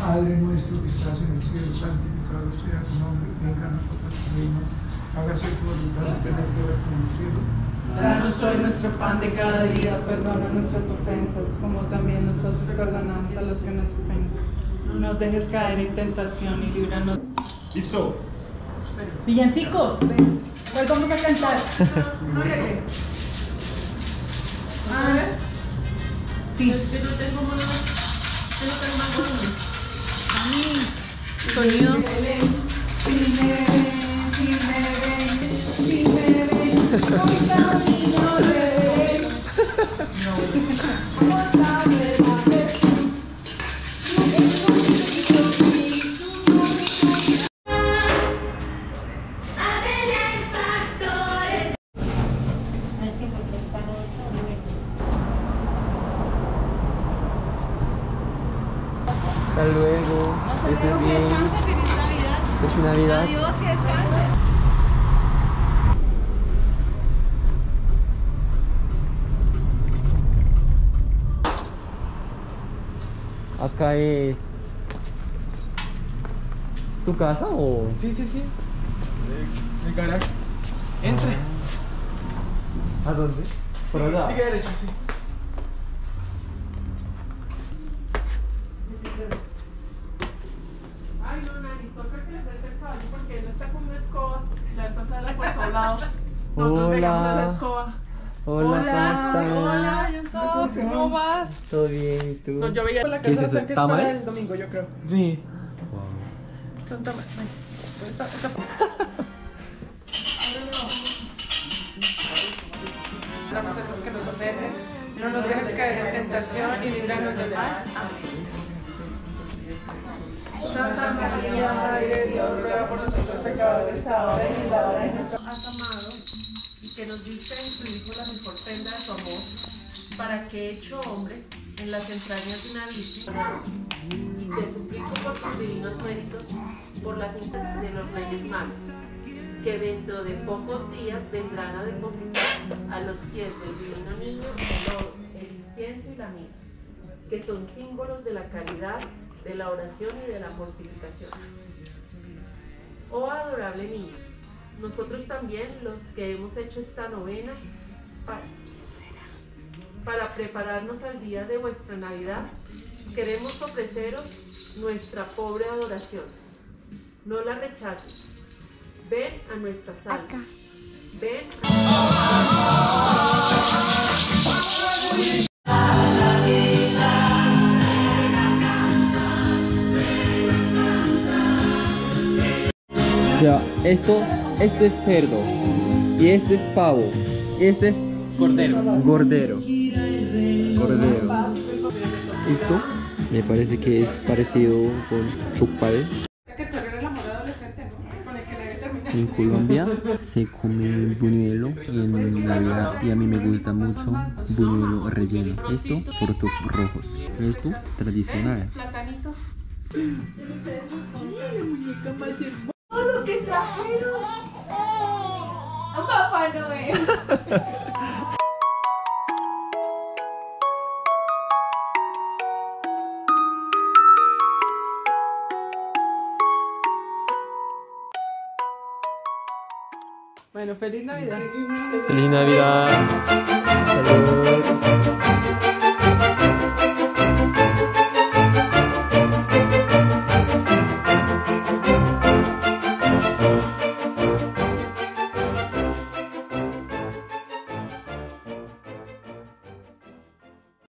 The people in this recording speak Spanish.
Padre nuestro que estás en el cielo, santificado sea tu nombre, venga a nosotros tu reino, hágase tu voluntad en la tierra como en el cielo. Danos hoy nuestro pan de cada día, perdona nuestras ofensas, como también nosotros perdonamos a los que nos ofenden. No nos dejes caer en tentación y líbranos. ¿Listo? Villancicos, ¿cuál vamos a cantar? No llegué. Sí. Es que no tengo más volumen. Sonido. Hasta luego. Que estés bien. Feliz Navidad. Adiós, que descanse. Acá es tu casa o Sí. El garaje. Entre. ¿a dónde? Por allá. Sigue derecho, sí. Ay, no, Nani, toca que le preste el caballo porque él está con una escoba. La está saliendo por todos lados. Nosotros pegamos la escoba. Hola, ¿cómo estás? Hola, ¿cómo vas? ¿Todo bien? ¿Y tú? No, yo veía la ¿Qué es casa, o sea, eso? que es ¿Tamales? para el domingo, yo creo. Sí. Son tamales. Hablamos a los que nos ofenden. No nos dejes caer en tentación y líbranos del mal. Amén. Santa María, Madre de Dios, ruega por nosotros pecadores, ahora y en la hora de nuestra muerte. Has amado y que nos diste en tu Hijo la mejor prenda de tu amor, para que, hecho hombre, en las entrañas de una virgen, y te suplico por tus divinos méritos, por las intenciones de los Reyes Magos, que dentro de pocos días vendrán a depositar a los pies del divino niño el oro, el incienso y la mirra, que son símbolos de la caridad, de la oración y de la mortificación. Oh adorable niño, nosotros también, los que hemos hecho esta novena, para prepararnos al día de vuestra Navidad, queremos ofreceros nuestra pobre adoración. No la rechaces. Ven a nuestra sala. Ven Ya, esto es cerdo y este es pavo y este es Gordero. Esto me parece que es parecido con chupade. que tú eres el amor adolescente, ¿no? Con el que debe terminar. En Colombia se come buñuelo en Navidad y a mí me gusta mucho buñuelo relleno. Esto, frutos rojos. Esto, tradicional. Platanito. Lo que trajeron. Papá Noel. Bueno, feliz Navidad. ¡Feliz Navidad! ¡Salud!